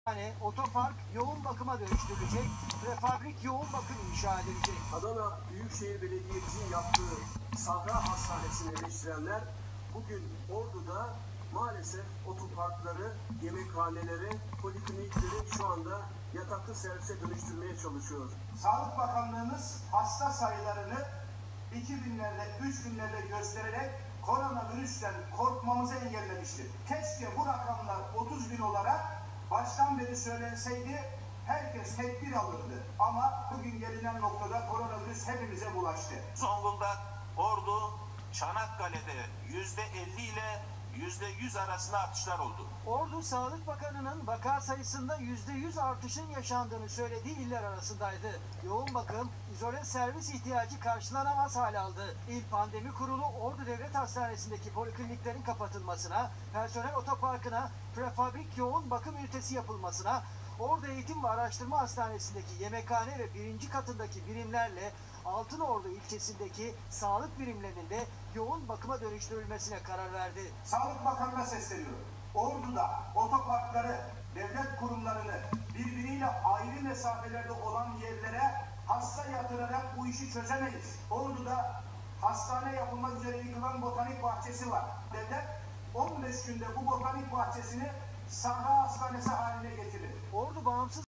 Otopark yoğun bakıma dönüştürülecek, prefabrik yoğun bakım inşa edilecek. Adana Büyükşehir Belediye'mizin yaptığı Sahra Hastanesi'ni eleştirenler bugün Ordu'da maalesef otoparkları, yemekhaneleri, poliklinikleri şu anda yataklı servise dönüştürmeye çalışıyor. Sağlık Bakanlığımız hasta sayılarını 2000'lerde, 3000'lerde göstererek koronavirüsten korkmamızı engellemiştir. Keşke bu rakamlar 30 bin olarak baştan beri söylenseydi, herkes tedbir alırdı. Ama bugün gelinen noktada koronavirüs hepimize bulaştı. Zonguldak, Ordu, Çanakkale'de %50 ile %100 arasında artışlar oldu. Ordu Sağlık Bakanı'nın vaka sayısında %100 artışın yaşandığını söylediği iller arasındaydı. Yoğun bakım, izole servis ihtiyacı karşılanamaz hale aldı. İl Pandemi Kurulu Ordu Devlet Hastanesi'ndeki polikliniklerin kapatılmasına, personel otoparkına, prefabrik yoğun bakım ünitesi yapılmasına, Ordu Eğitim ve Araştırma Hastanesi'ndeki yemekhane ve 1. katındaki birimlerle Altınordu ilçesindeki sağlık birimlerinin de yoğun bakıma dönüştürülmesine karar verdi. Sağlık Bakanı'na sesleniyorum. Ordu'da otoparkları, devlet kurumlarını birbiriyle ayrı mesafelerde olan yerlere hasta yatırarak bu işi çözemeyiz. Ordu'da hastane yapılmak üzere yıkılan botanik bahçesi var. Devlet 15 günde bu botanik bahçesini Sahra Hastanesi haline getirir. Ordu bağımsız